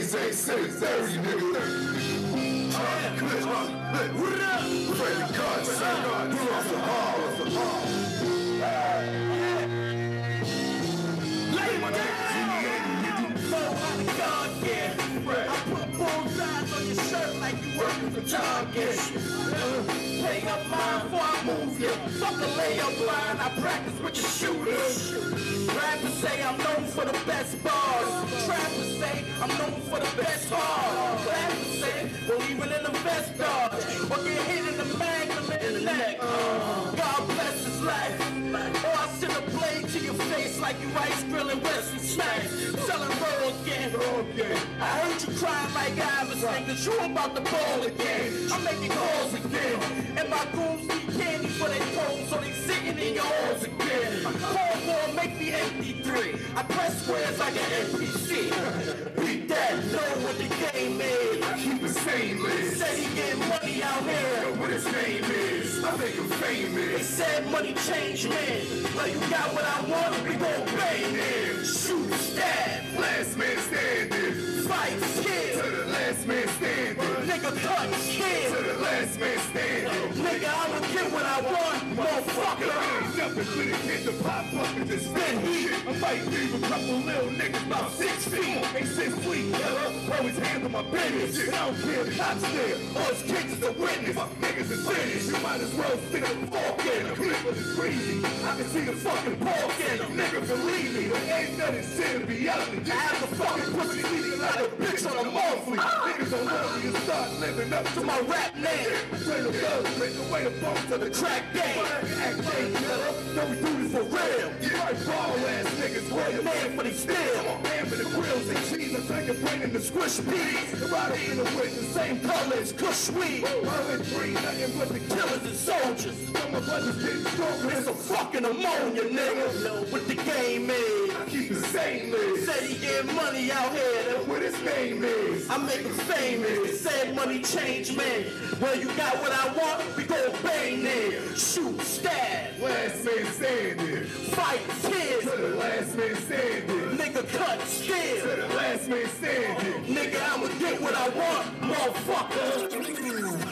Craze-A, 630, nigga. What up? Fred The Godson, pull off the hall. Lay it down! I put bullseyes on your shirt like you working for Target. Play up mine before I move you. Fuck a layup line, I practice with your shooters. Rappers say I'm known for the best bars. Trappers say I'm known for the best hard. Rappers say, well, even in the best dodge, or get hit in the magnum in the neck. God bless his life. Or I send a blade to your face like you ice grilling Western snacks. Selling roll again. I heard you crying like Iverson, cause you about to ball again. I'm making calls again. And my goons need candy for their phones, so they sitting in your halls again. Call more, make me MP3. I press squares like an NPC. Beat that, know what the game is. I keep it stainless. Said he getting money out here. Know what his name is. I make him They famous. said money change men. Well, you got what I want, we gon' bang him. Shoot, stab, Last man standing. fight, To kill. the last man standing. Nigga, cut, To kill. the last man standing. Nigga, I'ma get what I want, motherfucker. Ain't nothing but a kid to pop up and just spin heat. I might leave a couple little niggas about 6 feet. Ain't 6 feet, killer. Always handle my business. I don't care if cops there or his kids is a witness. Fuck niggas is finished. You might as well stick a fork in them. Clipper is greasy. I can see the fucking pork in them. Nigga, believe me, there ain't nothing shit to be ugly. I have the fucking pussy eating like a bitch on a monthly. Niggas don't love me and start living up to my rap name. Train the thugs, make the way to bump to the crack game. Act game, killer. No, we do this for real. You right, ball ass niggas, where your man for these steel. Man for the grills and cheese, I'm taking brain in the squish peas. The rider in the with the same color as Kush weed. Merlin green, nothing but the killers and soldiers. Some of us is getting stronger, it's a fucking ammonia, nigga. Know what the game is. I keep it stainless. Said he getting money out here, that's what his name is. I make him famous. Said money change men. Well, you got what I want, we gon' bang there. Shoot, stab, Last man standing. fight, To kill. the last man standing. Nigga, cut, To steal. the last man standing. Nigga, I'ma get what I want, motherfucker.